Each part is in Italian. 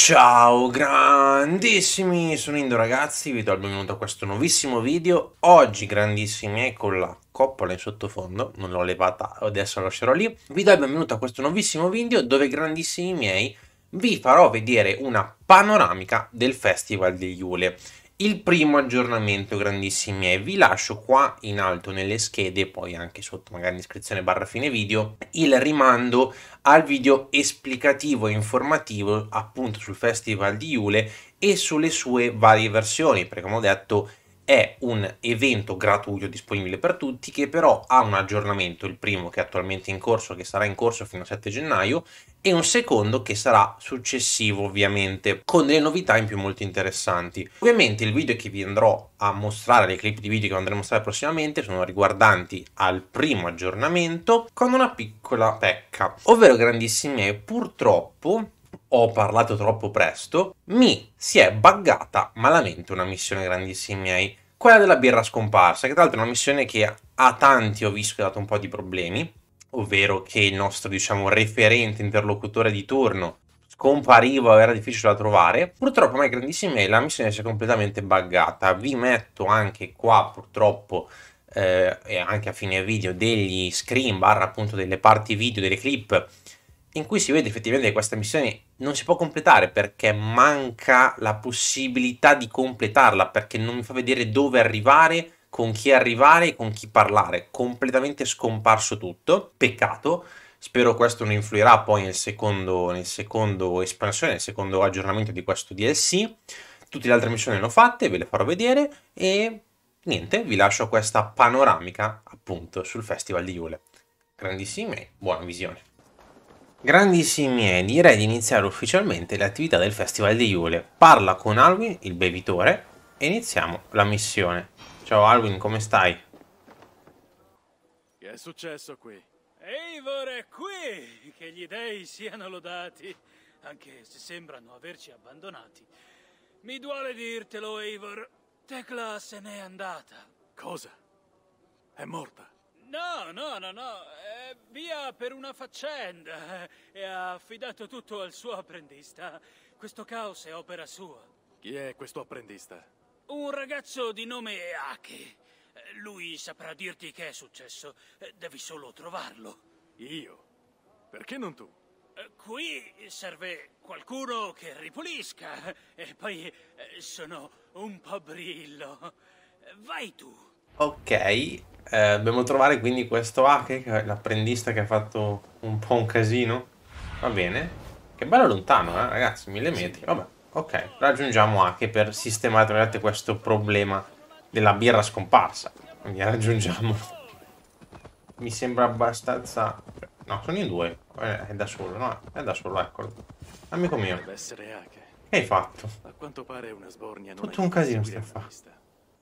Ciao grandissimi, sono Indo ragazzi, vi do il benvenuto a questo nuovissimo video. Oggi grandissimi con la coppola in sottofondo, non l'ho levata, adesso la lascerò lì. Vi do il benvenuto a questo nuovissimo video dove grandissimi miei vi farò vedere una panoramica del Festival di Jule. Il primo aggiornamento grandissimi miei, vi lascio qua in alto nelle schede, poi anche sotto magari in descrizione barra fine video, il rimando al video esplicativo e informativo appunto sul Festival di Jule e sulle sue varie versioni, perché come ho detto è un evento gratuito disponibile per tutti che però ha un aggiornamento, il primo che è attualmente in corso, che sarà in corso fino al 7 gennaio, e un secondo che sarà successivo ovviamente, con delle novità in più molto interessanti. Ovviamente il video che vi andrò a mostrare, le clip di video che andremo a mostrare prossimamente sono riguardanti al primo aggiornamento, con una piccola pecca, ovvero grandissimi, purtroppo ho parlato troppo presto, mi si è buggata malamente una missione grandissimi miei, quella della birra scomparsa, che tra l'altro è una missione che a tanti ho visto che ha dato un po' di problemi, ovvero che il nostro, diciamo, referente interlocutore di turno scompariva o era difficile da trovare. Purtroppo, ma grandissimi miei, la missione si è completamente buggata. Vi metto anche qua, purtroppo, e anche a fine video, degli screen barra appunto delle parti video, delle clip in cui si vede effettivamente che questa missione non si può completare perché manca la possibilità di completarla, perché non mi fa vedere dove arrivare, con chi arrivare e con chi parlare. Completamente scomparso tutto. Peccato. Spero questo non influirà poi nel secondo espansione, nel secondo aggiornamento di questo DLC. Tutte le altre missioni le ho fatte, ve le farò vedere e niente, vi lascio questa panoramica appunto sul Festival di Jule. Grandissime, buona visione. Grandissimi miei, direi di iniziare ufficialmente le attività del Festival di Jule. Parla con Alwyn, il bevitore, e iniziamo la missione. Ciao Alwyn, come stai? Che è successo qui? Eivor è qui! Che gli dei siano lodati, anche se sembrano averci abbandonati. Mi duole dirtelo, Eivor. Tecla se n'è andata. Cosa? È morta? No. È via per una faccenda e ha affidato tutto al suo apprendista. Questo caos è opera sua. Chi è questo apprendista? Un ragazzo di nome Ake. Lui saprà dirti che è successo. Devi solo trovarlo. Io? Perché non tu? Qui serve qualcuno che ripulisca. E poi sono un po' brillo. Vai tu. Ok, dobbiamo trovare quindi questo Ake, che è l'apprendista che ha fatto un po' un casino. Va bene. Che bello lontano, ragazzi, 1000 metri. Vabbè, ok, raggiungiamo Ake per sistemare tra virgolette, questo problema della birra scomparsa. Quindi raggiungiamo. Mi sembra abbastanza. No, sono in due. È da solo, no? È da solo, eccolo. Amico mio, Deve essere Ake. che hai fatto? A quanto pare una sbornia non Tutto un aiuta a casino seguire stai a una fa'. pista.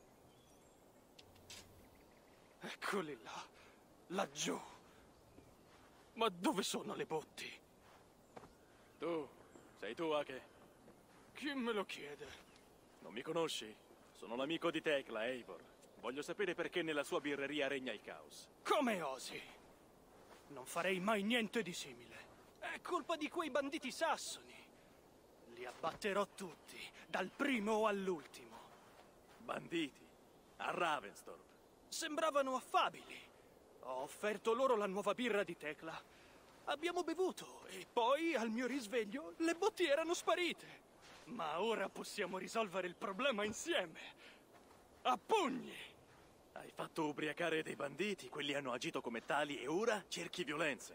Eccoli là. Laggiù. Ma dove sono le botti? Tu? Sei tu, Ake? Chi me lo chiede? Non mi conosci? Sono l'amico di Tecla, Eivor. Voglio sapere perché nella sua birreria regna il caos. Come osi? Non farei mai niente di simile. È colpa di quei banditi sassoni. Li abbatterò tutti, dal primo all'ultimo. Banditi? A Ravensthorpe? Sembravano affabili. Ho offerto loro la nuova birra di Tecla. Abbiamo bevuto e poi, al mio risveglio, le botti erano sparite. Ma ora possiamo risolvere il problema insieme. A pugni! Hai fatto ubriacare dei banditi, quelli hanno agito come tali e ora cerchi violenza.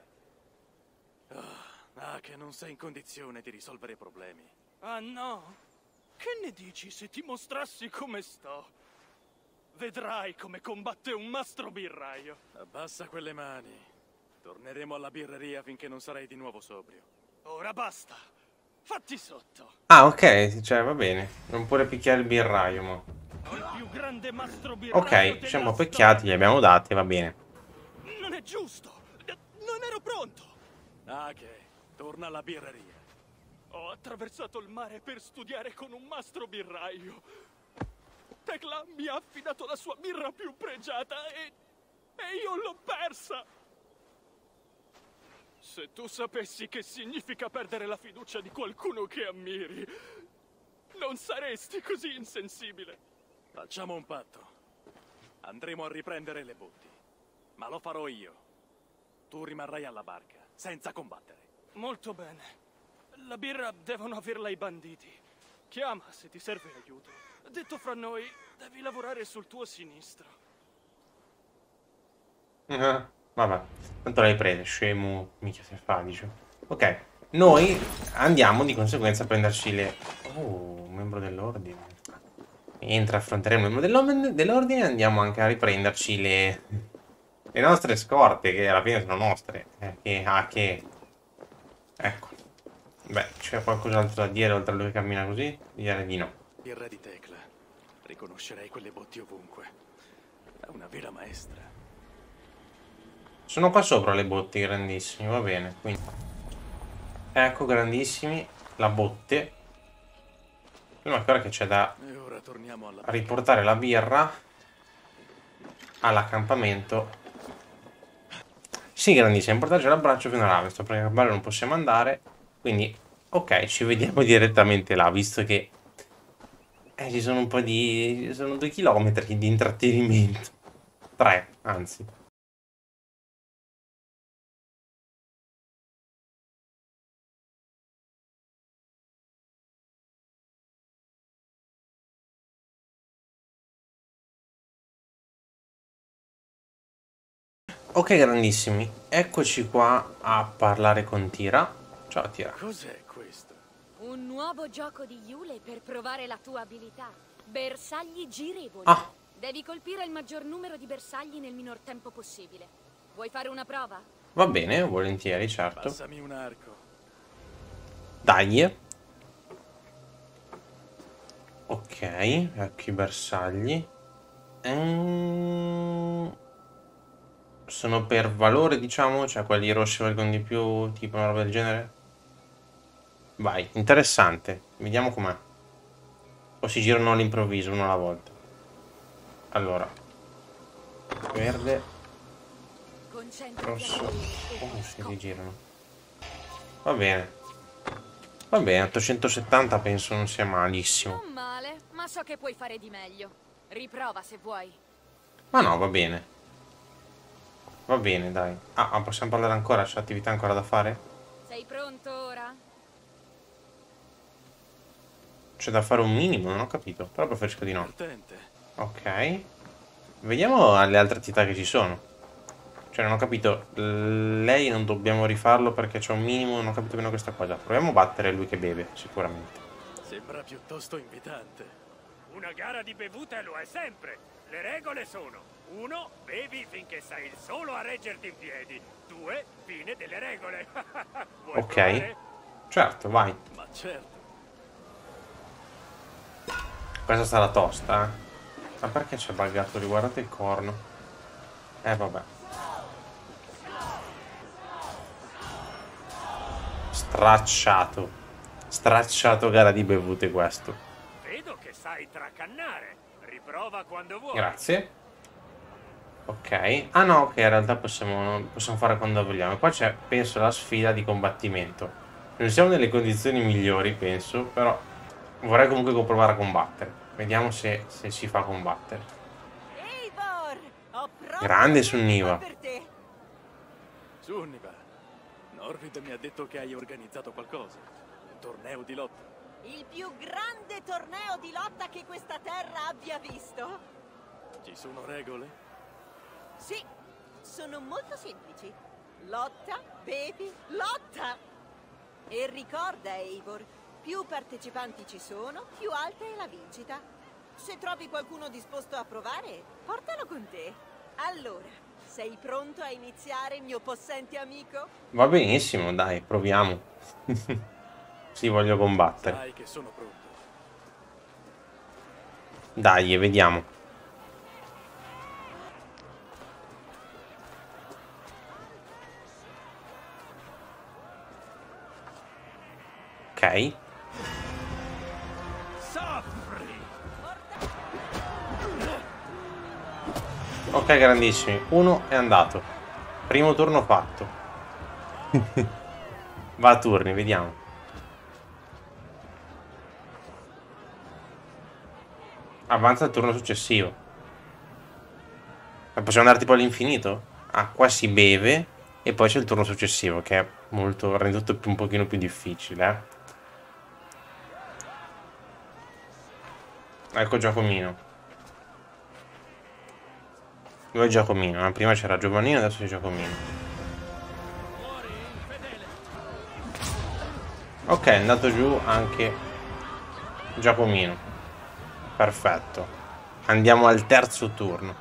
Ake, non sei in condizione di risolvere problemi. Ah no? Che ne dici se ti mostrassi come sto? Vedrai come combatte un mastro birraio. Abbassa quelle mani. Torneremo alla birreria finché non sarai di nuovo sobrio. Ora basta. Fatti sotto. Ah, ok, cioè va bene. Non pure picchiare il birraio, mo. Il più grande mastro birraio Ok, della ci siamo storia. picchiati, li abbiamo dati, va bene. Non è giusto. Non ero pronto. Ake, torna alla birreria. Ho attraversato il mare per studiare con un mastro birraio. Tecla mi ha affidato la sua birra più pregiata e io l'ho persa. Se tu sapessi che significa perdere la fiducia di qualcuno che ammiri, non saresti così insensibile. Facciamo un patto. Andremo a riprendere le botti. Ma lo farò io. Tu rimarrai alla barca, senza combattere. Molto bene. La birra devono averla i banditi. Chiama se ti serve aiuto. Detto fra noi, devi lavorare sul tuo sinistro. Vabbè, tanto l'hai presa, scemo, mica se fa, dice. Ok, noi andiamo di conseguenza a prenderci le... Oh, un membro dell'ordine. Mentre affronteremo il membro dell'ordine andiamo anche a riprenderci le nostre scorte, che alla fine sono nostre. Ecco. Beh, c'è qualcos'altro da dire oltre a lui che cammina così? Direi di no. Birra di Tecla. Riconoscerei quelle botti ovunque. È una vera maestra. Sono qua sopra le botti grandissimi, va bene. Quindi. Ecco, grandissimi, la botte. Prima ancora che c'è da E ora torniamo alla... riportare la birra all'accampamento. Sì, grandissimo, portarci l'abbraccio fino alla Ravensthorpe, perché a Campare non possiamo andare. Quindi, ok, ci vediamo direttamente là, visto che ci sono un po' di... ci sono 2 chilometri di intrattenimento. 3, anzi. Ok, grandissimi, eccoci qua a parlare con Tira. Ciao, Tira. Cos'è questo? Un nuovo gioco di Yule per provare la tua abilità. Bersagli girevoli. Ah. Devi colpire il maggior numero di bersagli nel minor tempo possibile. Vuoi fare una prova? Va bene, volentieri, certo. Passami un arco. Dai. Ok, ecco i bersagli. Sono per valore, diciamo, cioè quelli rossi valgono di più, tipo una roba del genere. Vai, interessante. Vediamo com'è. O si girano all'improvviso, uno alla volta. Allora. Verde. Rosso. Oh, si rigirano. Va bene. Va bene, 870 penso non sia malissimo. Non male, ma so che puoi fare di meglio. Riprova se vuoi. Ma no, va bene. Va bene, dai. Ah, ma possiamo parlare ancora? C'è attività ancora da fare? Sei pronto ora? C'è da fare un minimo, non ho capito. Però preferisco di no. Divertente. Ok. Vediamo le altre attività che ci sono. Cioè, non ho capito. Lei non dobbiamo rifarlo perché c'è un minimo. Non ho capito bene questa cosa. Proviamo a battere lui che beve, sicuramente. Sembra piuttosto invitante. Una gara di bevute lo è sempre. Le regole sono: 1. Bevi finché sei il solo a reggerti in piedi. 2. Fine delle regole. Vuoi Ok. provare? Certo, vai. Ma certo. Questa sarà tosta, eh. Ma perché c'è buggato lì? Guardate il corno. Vabbè. Stracciato. Stracciato gara di bevute questo. Vedo che sai tracannare. Riprova quando vuoi. Grazie. Ok. Ah no, ok, in realtà possiamo fare quando vogliamo. Qua c'è, penso, la sfida di combattimento. Non siamo nelle condizioni migliori, penso, però vorrei comunque provare a combattere. Vediamo se ci fa combattere. Eivor, ho proprio Grande Sunniva. per te. Sunniva, Norvid mi ha detto che hai organizzato qualcosa. Un torneo di lotta. Il più grande torneo di lotta che questa terra abbia visto. Ci sono regole? Sì, sono molto semplici. Lotta, bevi, lotta! E ricorda, Eivor, più partecipanti ci sono, più alta è la vincita. Se trovi qualcuno disposto a provare, portalo con te. Allora, sei pronto a iniziare, mio possente amico? Va benissimo, dai, proviamo. Sì, voglio combattere. Sai che sono pronto. Dai, vediamo. Ok. Soffri! Ok, grandissimi. Uno è andato. Primo turno fatto. Va a turni, vediamo. Avanza al turno successivo. Ma possiamo andare tipo all'infinito? Ah, qua si beve e poi c'è il turno successivo, che è molto, rende tutto un pochino più difficile, Ecco Giacomino. Dove è Giacomino? Prima c'era Giovannino, adesso c'è Giacomino. Ok, è andato giù anche Giacomino. Perfetto. Andiamo al terzo turno.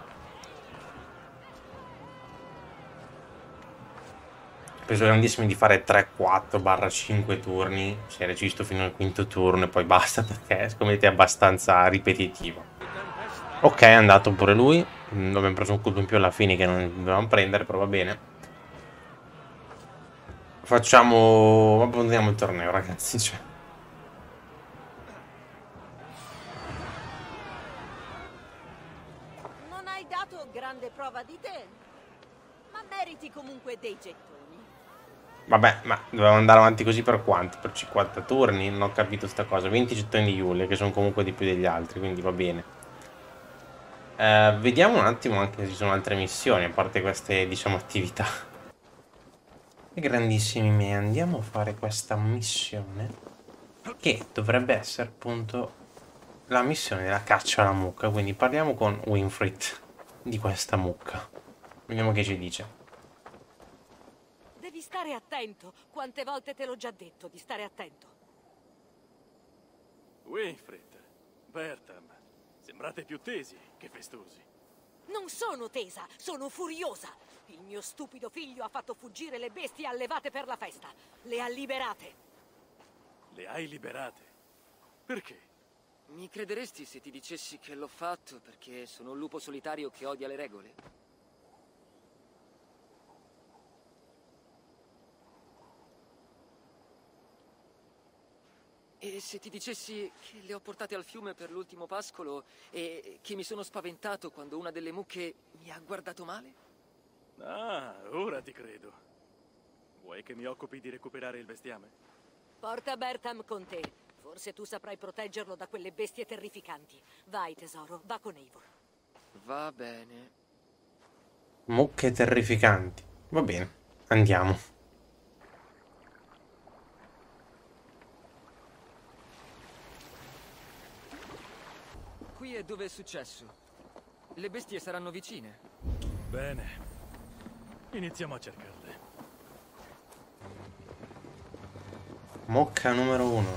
Penso grandissimi di fare 3, 4/5 turni. Si è resisto fino al quinto turno e poi basta perché secondo me è abbastanza ripetitivo. Ok, è andato pure lui. Abbiamo preso un colpo in più alla fine che non dovevamo prendere, però va bene. Facciamo... abbandoniamo il torneo, ragazzi. Cioè. Non hai dato grande prova di te, ma meriti comunque dei gettoni. Vabbè, ma dovevamo andare avanti così per quanto? Per 50 turni? Non ho capito sta cosa. 20 gettoni di Yule, che sono comunque di più degli altri, quindi va bene. Vediamo un attimo anche se ci sono altre missioni, a parte queste, diciamo, attività. Grandissimi miei, andiamo a fare questa missione, che dovrebbe essere appunto la missione della caccia alla mucca. Quindi parliamo con Winfried di questa mucca. Vediamo che ci dice. Devi stare attento. Quante volte te l'ho già detto di stare attento. Winfried, Bertam, sembrate più tesi che festosi. Non sono tesa, sono furiosa. Il mio stupido figlio ha fatto fuggire le bestie allevate per la festa. Le ha liberate. Le hai liberate. Perché? Mi crederesti se ti dicessi che l'ho fatto perché sono un lupo solitario che odia le regole? E se ti dicessi che le ho portate al fiume per l'ultimo pascolo e che mi sono spaventato quando una delle mucche mi ha guardato male? Ah, ora ti credo. Vuoi che mi occupi di recuperare il bestiame? Porta Bertam con te. Forse tu saprai proteggerlo da quelle bestie terrificanti. Vai, tesoro, va con Eivor. Va bene. Mucche terrificanti. Va bene, andiamo. Qui è dove è successo. Le bestie saranno vicine. Bene. Iniziamo a cercarle. Mucca numero 1.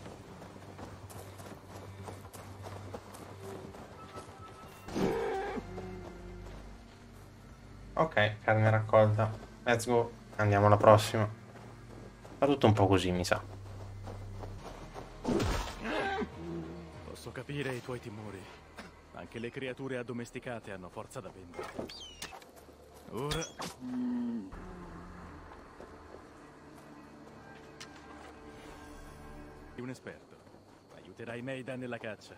Ok, carne raccolta. Let's go. Andiamo alla prossima. Fa tutto un po' così, mi sa. Posso capire i tuoi timori. Anche le creature addomesticate hanno forza da vendere. Ora... un esperto. Aiuterai Meida nella caccia.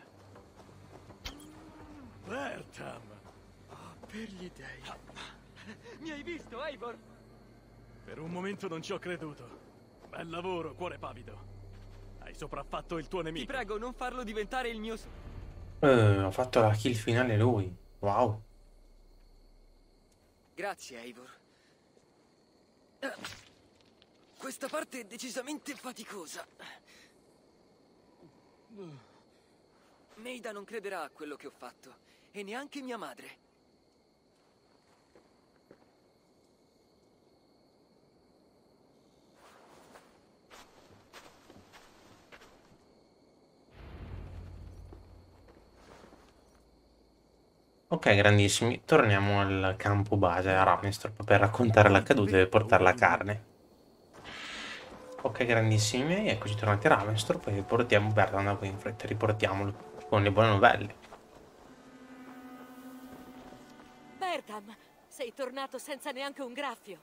Bertam! Per gli dei. Mi hai visto, Eivor? Per un momento non ci ho creduto. Bel lavoro, cuore pavido. Hai sopraffatto il tuo Ti nemico. prego, non farlo diventare il mio... Ha fatto la kill finale lui. Wow. Grazie, Eivor. Questa parte è decisamente faticosa. Meida non crederà a quello che ho fatto, e neanche mia madre. Ok, grandissimi. Torniamo al campo base a Ravensthorpe per raccontare l'accaduto e portare la carne. Ok, grandissimi miei, eccoci tornati a Ravensthorpe e portiamo Bertam da Winfried. Riportiamolo con le buone novelle. Bertam, sei tornato senza neanche un graffio.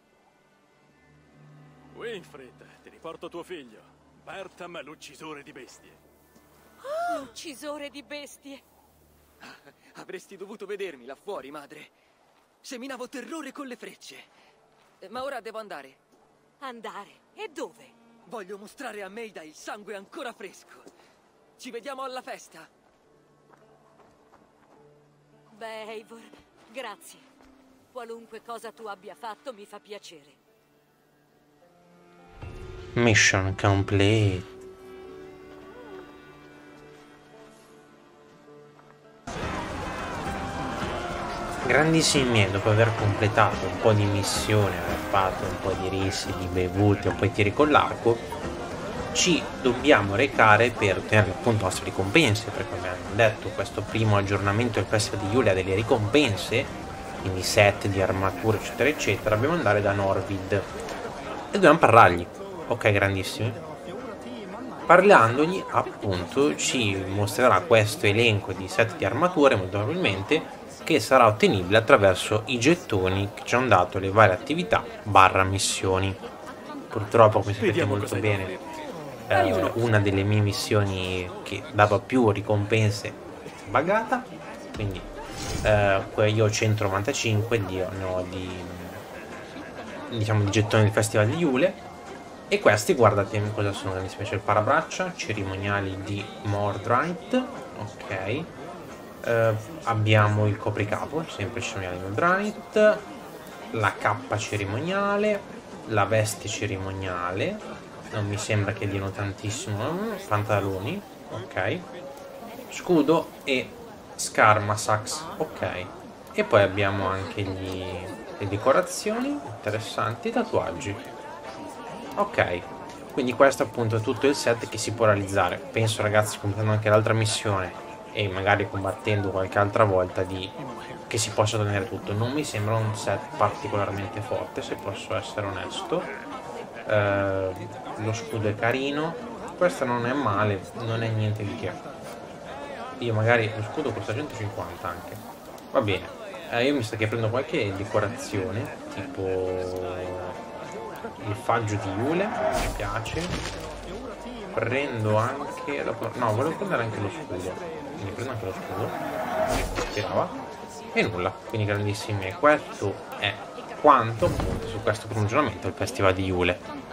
Winfried, ti riporto tuo figlio. Bertam, l'uccisore di bestie. L'uccisore di bestie. Avresti dovuto vedermi là fuori, madre. Seminavo terrore con le frecce. Ma ora devo andare. Andare? E dove? Voglio mostrare a Maida il sangue ancora fresco. Ci vediamo alla festa. Beh, Eivor, grazie. Qualunque cosa tu abbia fatto mi fa piacere. Mission complete. Grandissimi miei, dopo aver completato un po' di missioni, aver fatto un po' di risi, di bevute, un po' di tiri con l'arco, ci dobbiamo recare per ottenere appunto le nostre ricompense, perché come abbiamo detto questo primo aggiornamento del Festival di Yule ha delle ricompense, quindi set di armature eccetera eccetera. Dobbiamo andare da Norvid e dobbiamo parlargli. Ok, grandissimi. Parlandogli appunto ci mostrerà questo elenco di set di armature molto probabilmente, che sarà ottenibile attraverso i gettoni che ci hanno dato le varie attività / missioni. Purtroppo, come sapete molto bene, una delle mie missioni che dava più ricompense è buggata, quindi io ho 195 diciamo di gettoni del Festival di Yule, e questi guardate cosa sono. C'è il parabraccia, cerimoniali di Mordrite, ok. Abbiamo il copricapo, sempre cerimoniale di Mordrite, la cappa cerimoniale, la veste cerimoniale, non mi sembra che diano tantissimo, pantaloni, ok, scudo e Skarmasax, ok, e poi abbiamo anche le decorazioni interessanti, tatuaggi, ok. Quindi questo appunto è tutto il set che si può realizzare. Penso, ragazzi, completando anche l'altra missione e magari combattendo qualche altra volta, che si possa ottenere tutto. Non mi sembra un set particolarmente forte, se posso essere onesto. Lo scudo è carino, questo non è male, non è niente di che. Io magari lo scudo costa 150 anche, va bene. Io mi sa che prendo qualche decorazione, tipo il faggio di Yule, mi piace. Prendo anche no, volevo prendere anche lo scudo, quindi prendo anche lo scudo, tirava, e nulla. Quindi grandissimi, questo è quanto appunto su questo primo aggiornamento del Festival di Yule.